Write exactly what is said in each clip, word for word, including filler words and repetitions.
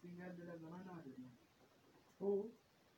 Who?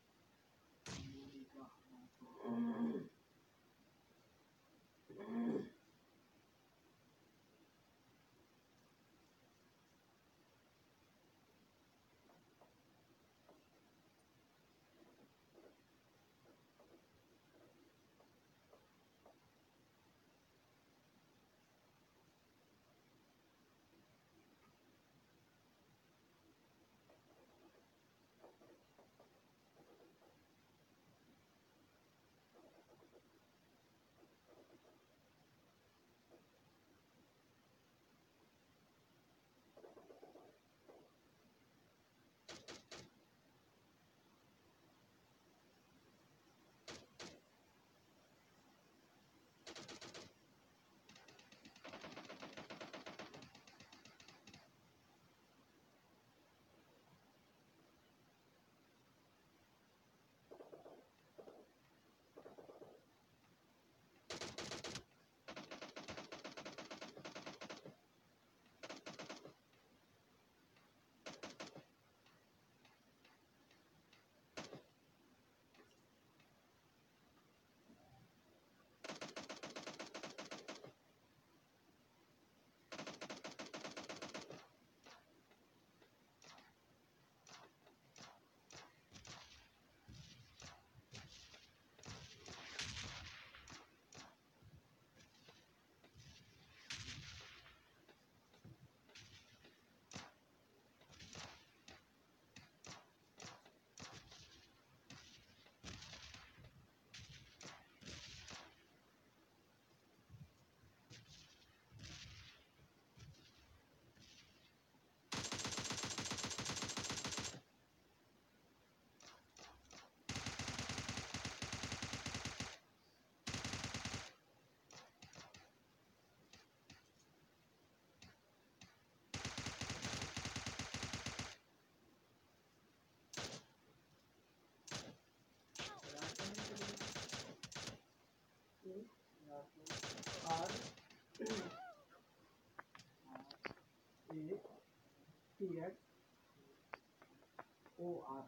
R A T X O R.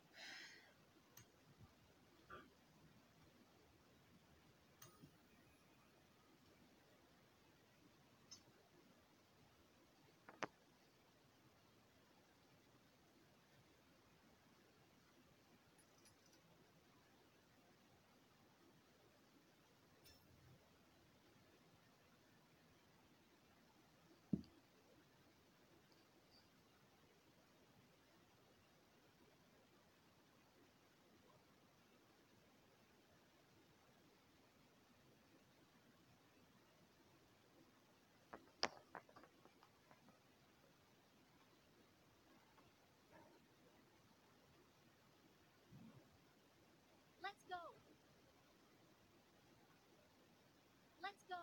Let's go. Let's go.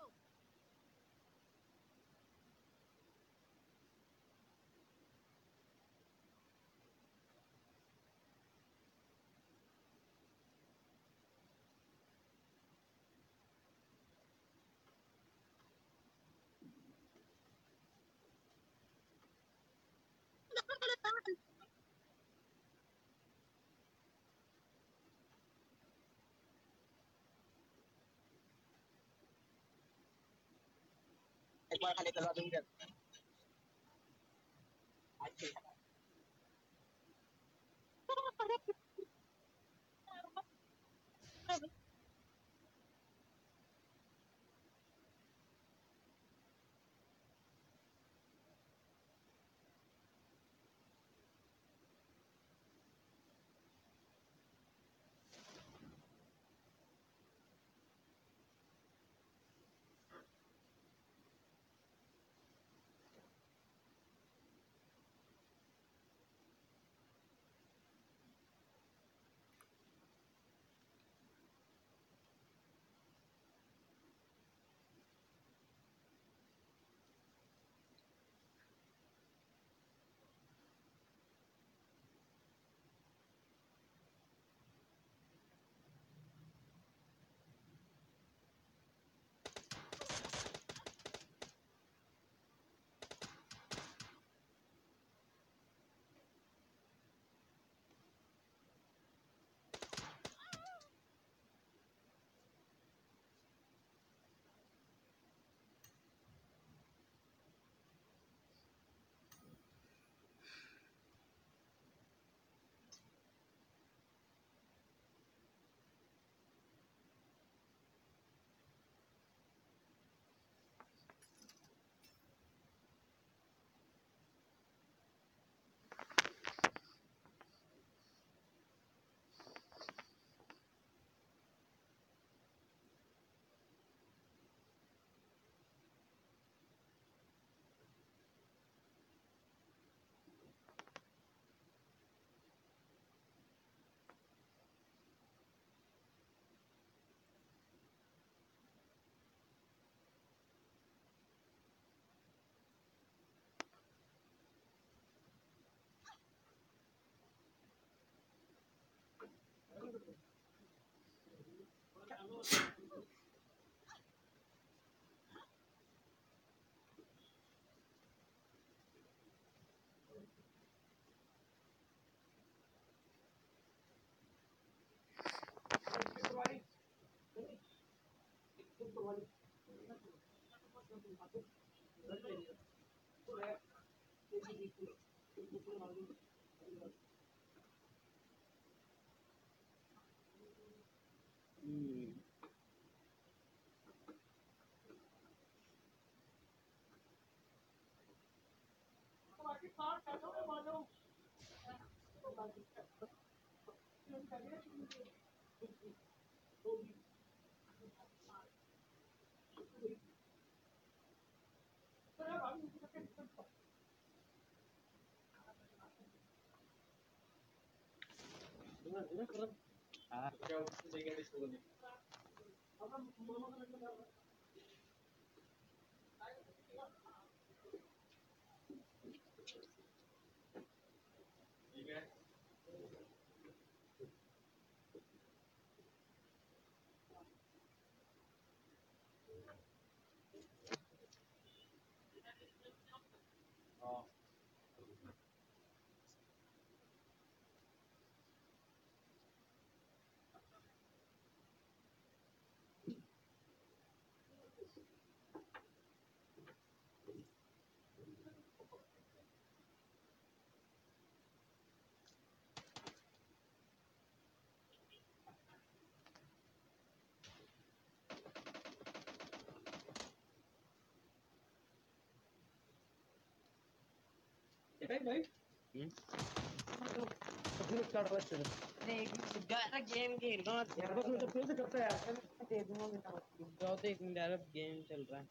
Game खेल रहा हूँ यार, बस मुझे फिर से करता है यार, दे दूंगा मैं। जाओ तो एक मिनट यार, गेम चल रहा है।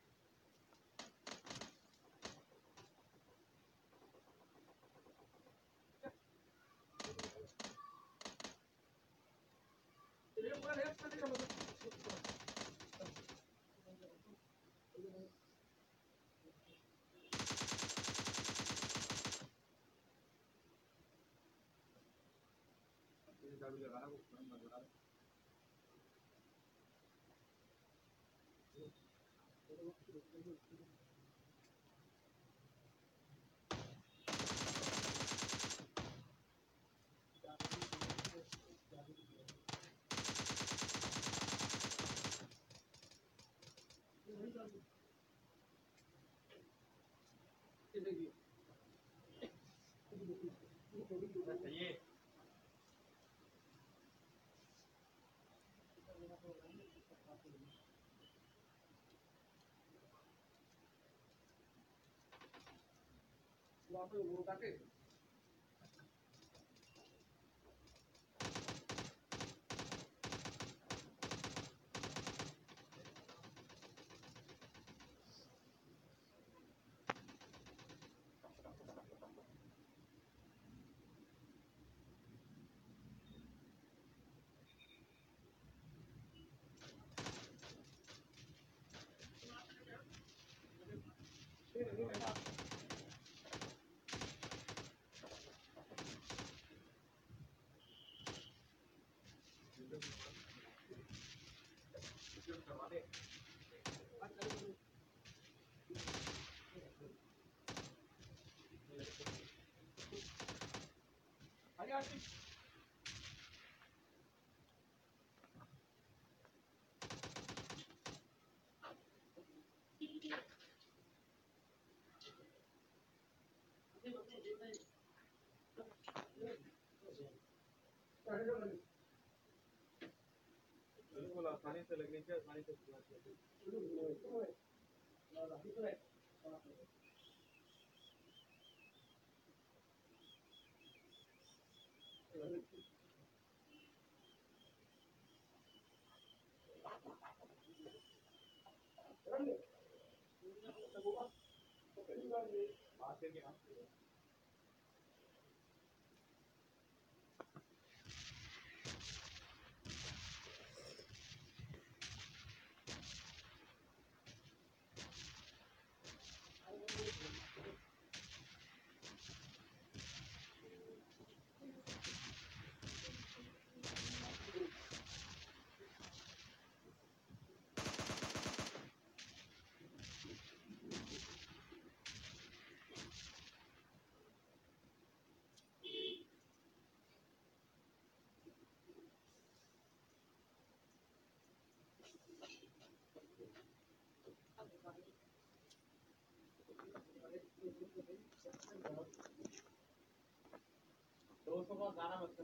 बिल्कुल आसानी से लगनी चाहिए, आसानी से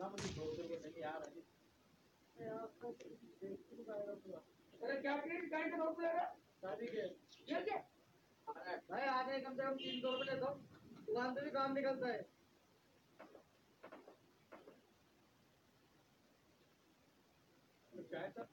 ना मुझे दो सौ रुपये नहीं यार अरे क्या की गाड़ी का रोक लेगा शादी के ये क्या भाई आगे कम से कम तीन सौ रुपये दो दुकान से भी काम निकलता है क्या है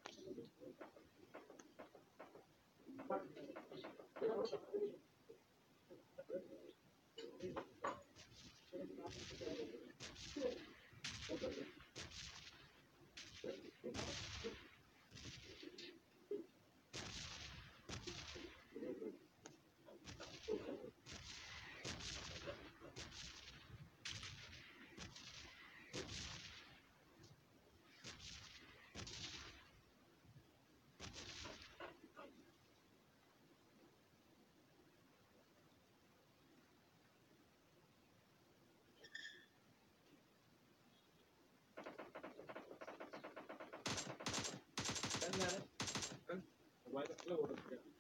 मोबाइल का हो रहा है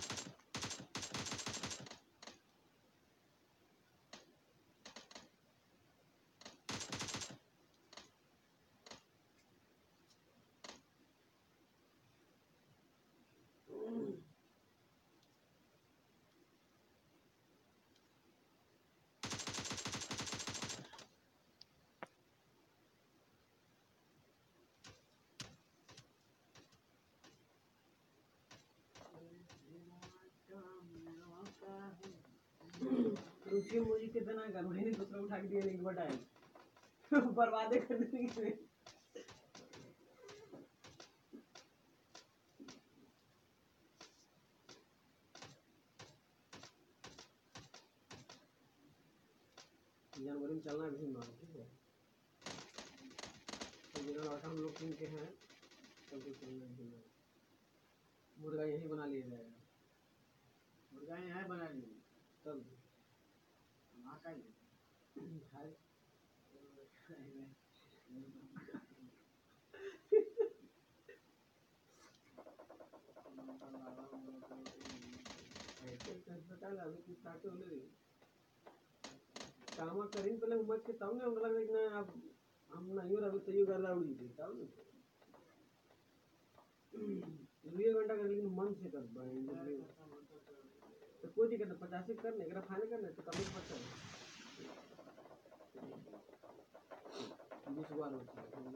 रुचि मुझे कितना कर मैंने दूसरा उठा के दिया नहीं बटाए बर्बाद कर देंगे जनवरी में चलना भी मार ठीक है तो जिन्होंने लौटा हम लोग किन के हैं कल के चलना भी मार मुर्गा यही बना लिया जाएगा मुर्गा यहाँ बना लिए तब वहाँ का ही खाए काम करीन पहले उम्र के तब ने उंगला देखना अब हम नहीं हो रहा तो ये गला उड़ी थी तब ने दो घंटा कर लेकिन मन से कर पाए तो कोई दिक्कत नहीं पचास करने अगर खाने करने तो कभी पता है बीस बार होता है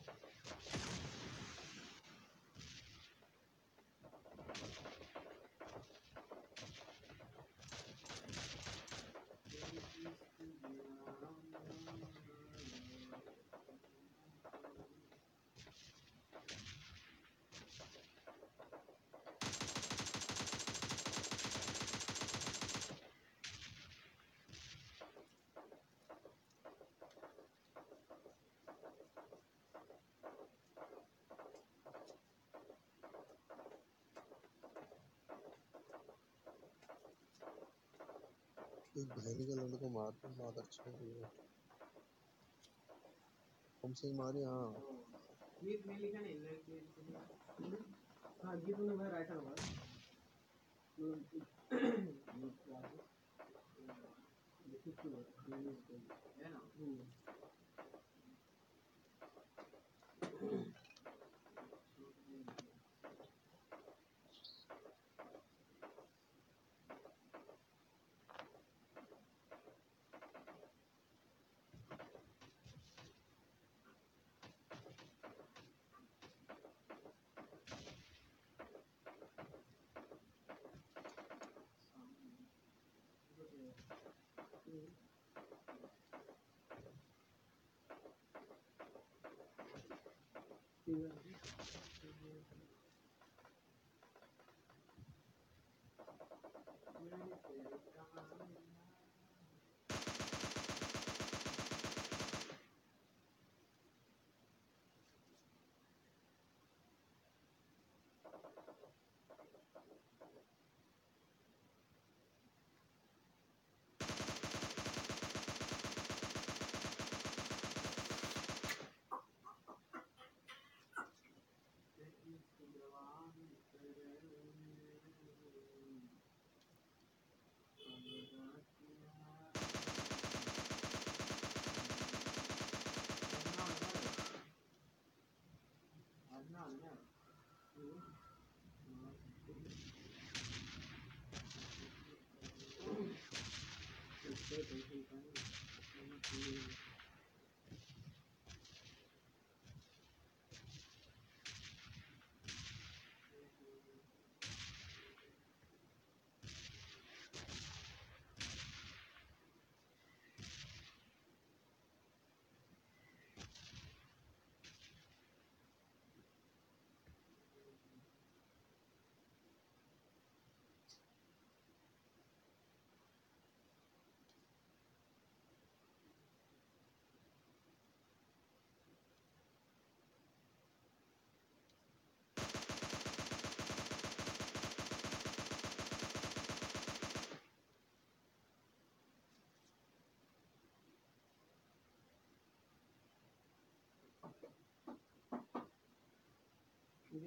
बहनी का लड़को मार तो बहुत अच्छा है हमसे मारे हाँ गीत में लिखा नहीं हाँ गीत में मैं राइटर हुआ है ना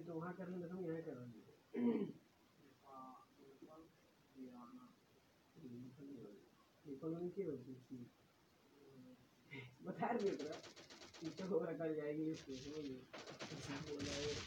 ये तो वहाँ कर लेंगे तुम यहाँ कर लेंगे नेपाल में क्या होती है बता रही है पीछे हो रखा जाएगी इसको बोल रहा है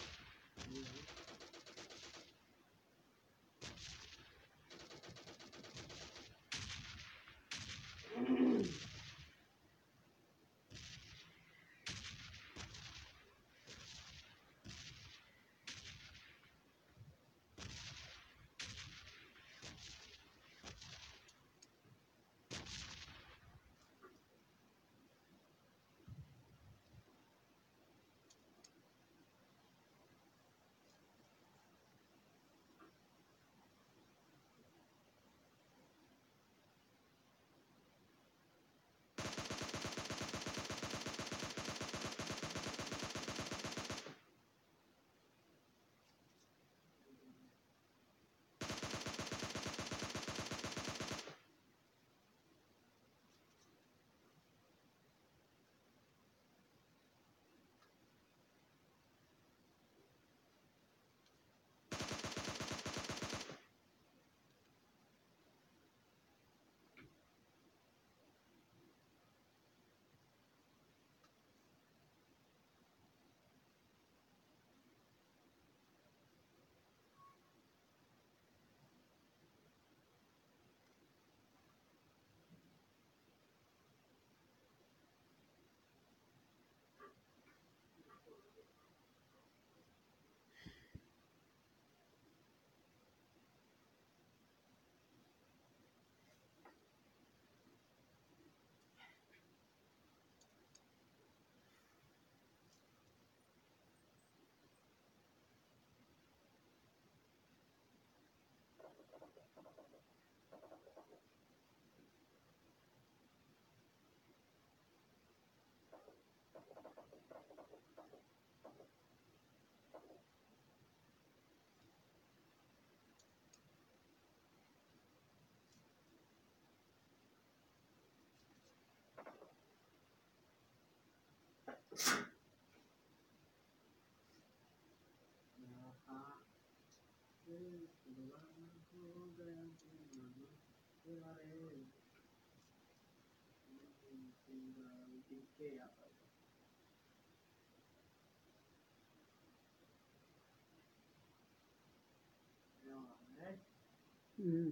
हम्म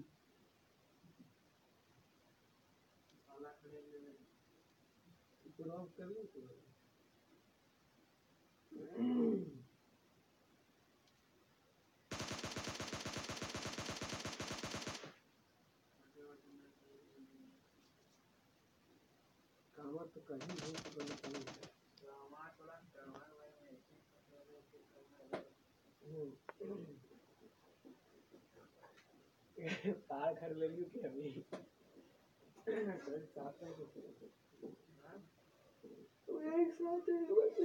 पूरा ऑफ कर लो पूरा कामा तो कहीं हो तो कहीं कहीं कार खरीद ले लियो क्या अभी घर साथ है तो एक साथ है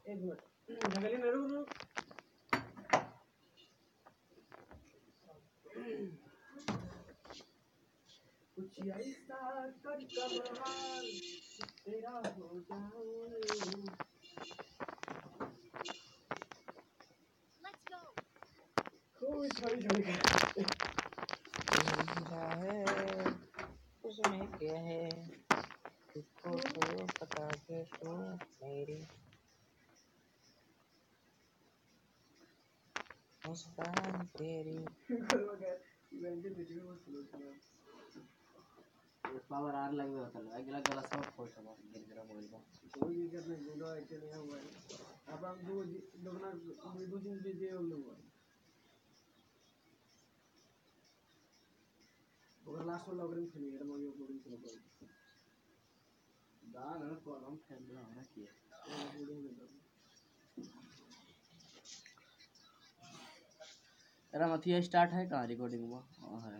एक मिनट जगली नहीं रुक रुक कुछ ऐसा कर कमाल तेरा हो जाऊं Let's go. कोई छोड़ी छोड़ी कर क्या है उसमें क्या है इसको तो पता के तू मेरी मुस्कान तेरी कर मगर इवेंट में वीडियो में स्लो किया पावर आर लग गया होता है अगला गला सब फोड़ सब गिर गिरा मोबाइल को कोई दिक्कत नहीं गुंडा ऐसे नहीं हुआ है अब हम दो दोगुना दो दिन बिजी हो लोग और लास्ट वाला ओवर में खेलेंगे हम ये बोलिंग चलो कोई दान है कॉलम खेल रहा है किया बोलिंग में तेरा मथिया स्टार्ट है कहाँ रिकॉर्डिंग हुआ है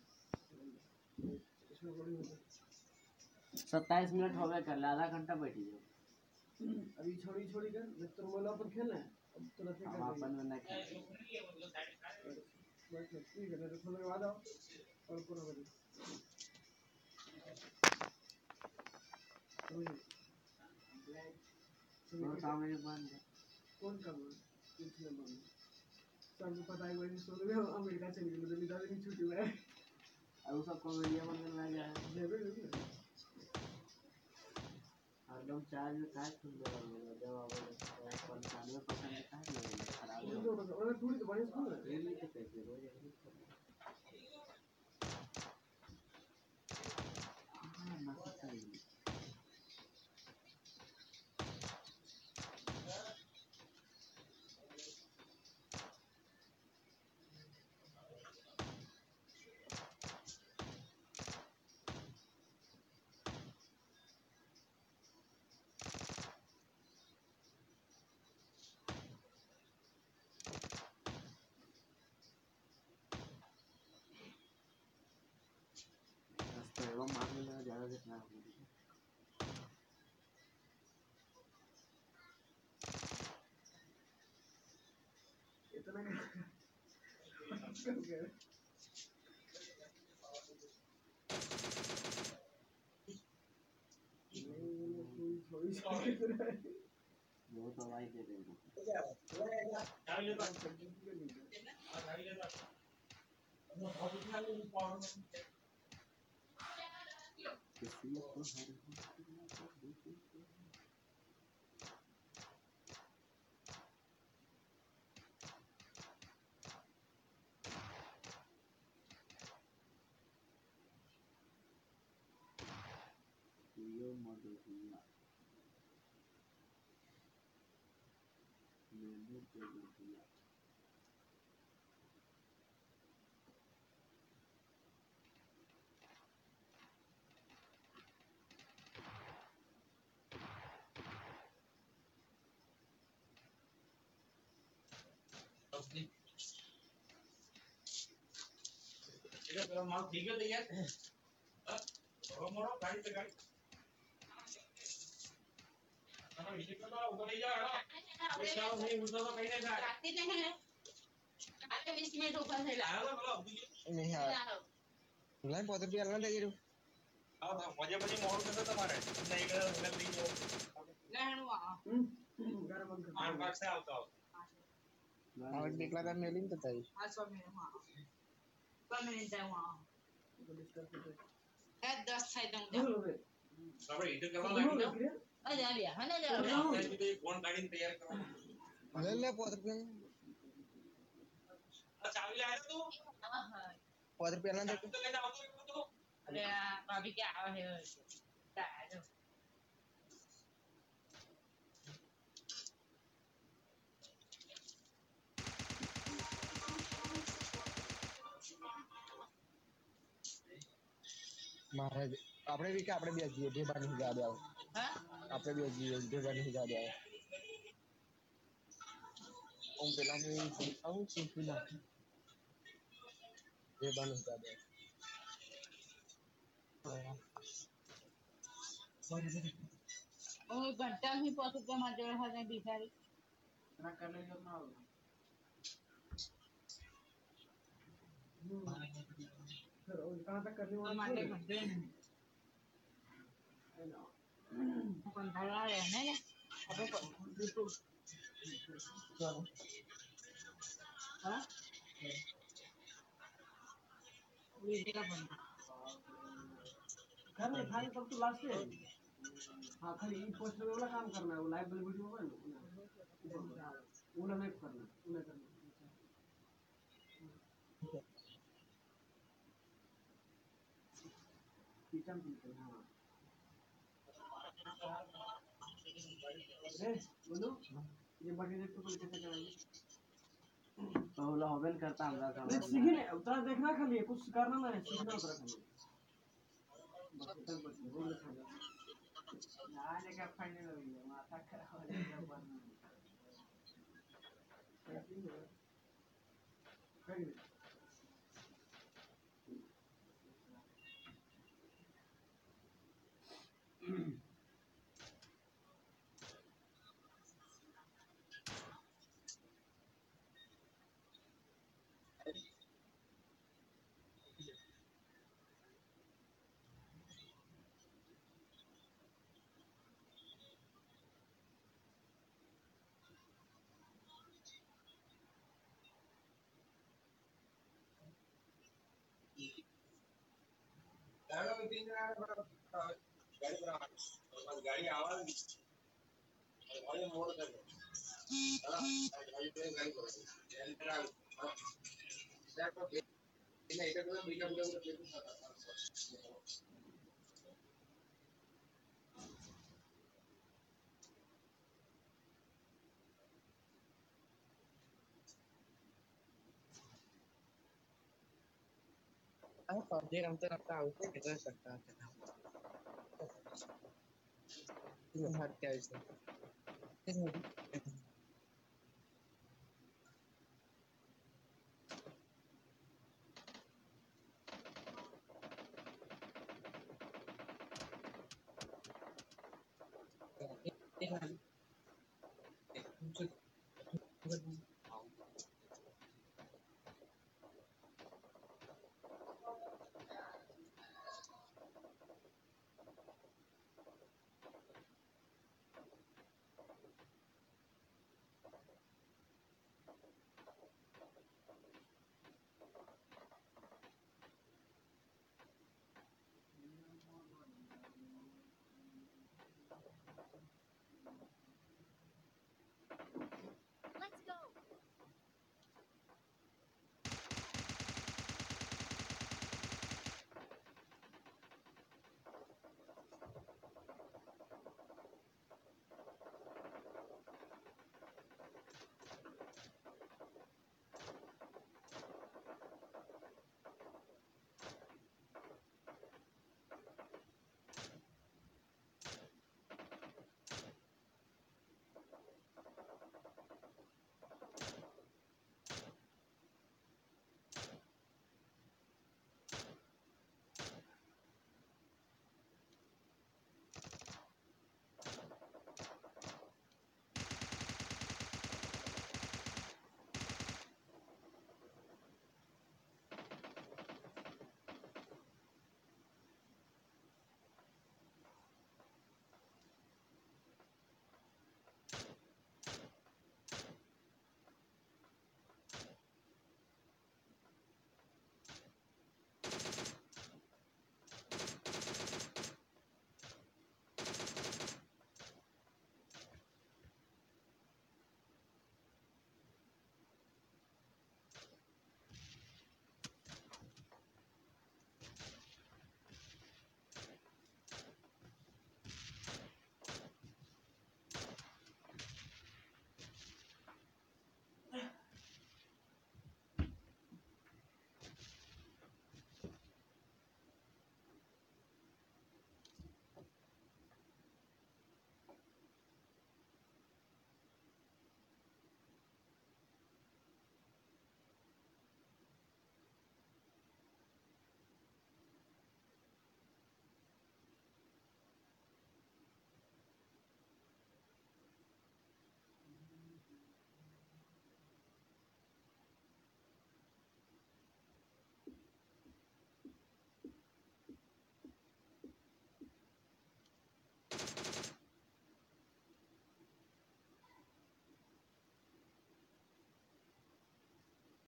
इसमें बोलिंग सत्ताईस मिनट हो गए कर ले आधा घंटा बैठी जाओ अभी छोड़ी छोड़ी कर जब तुम मोबाइल पर खेलना है अब तुरंत ही हम कर अपन में नहीं खेल बस ठीक है तो थोड़ा बाद आओ और पूरा कर और काम नहीं बंद है कौन काम है कुछ नहीं बंद सबको पता है वही सो रहे हो अमेरिका चली गई मतलब इधर नहीं छुट्टी में और सब कॉमेडिया बन में आ गया है जेबे नहीं एकदम चार्ज में काट खुल रहा है जब आप पंचानवे परसेंट का है खराब हो तो और थोड़ी तो बढ़िया सुन रहा ये नहीं तो कैसे रोज हाँ ना सकता है तो एवं मार लेना ज़्यादा देखना होगा इतना थोड़ी थोड़ी बहुत आवाज़ दे देगा किसी को हर ये मॉडल दिया मैंने जो दिया तेरा माल ठीक है तैयार और मोड़ो गाड़ी से गाड़ी ना इसे करो उधर ही जा रहा ऐसा नहीं उधर तो कहीं नहीं जा रास्ते नहीं है अरे बीस मिनट ऊपर से ला नहीं आ लाइन बहुत रुपया लगा दे रहे हां मजे मजे मोड़ के तुम्हारे नहीं कर अगर नहीं हो नहीं वहां गरम कर आठ बार से आता हो और निकला था मेलिंग तो था आज सब में वहां कब में जाए वहां है दस है दूंगा अब इधर करवा लगी ना अरे आ गया है ना जा रहा है तो कौन गाड़ी तैयार करो ले ले बहुत रुपया चाबी ले आया तू बहुत रुपया ना दे तो लेना आओ तो अरे अभी क्या है क्या महाराज આપણે બી કે આપણે બી હજી જે બાર નહીં જા દે આવો हां આપણે બી હજી જે બાર નહીં જા દે આવો ઓમ પેલા ને આવું ચીપી નાખી જે બાર નહીં જા દે वो घंटा ही पहुंच के मार जोड़ है बिचारी इतना कर लेंगे उतना होगा। फिर और कहाँ तक करने वो वाला मारते है? घंटे नहीं है ना? कौन धरा है ना अबे बिल्कुल चलो हाँ? ये जगह बंद कर ले खाली तब तो लास्ट है। हाँ खाली ये पोस्टर वाला काम करना है वो लाइव वाली वीडियो होगा ना वो नहीं करना वो नहीं करना किचन बिल्कुल हाँ ए बोलो ये बड़ी देख तो बोल कैसे कराएंगे तो बोला हॉबेन करता हमरा काम नहीं सीखी नहीं उतना देखना खाली कुछ करना ना है सीखना उतना खाली बस इतना कुछ नहीं बोल खाली यहाँ लेके फटने लगी है माथा खराब हो जाएगा बनना कहीं गाड़ी आवाज मोड़ कर अरे पबजी रमते रमते आउट है किधर सकता है ये हट क्या इसे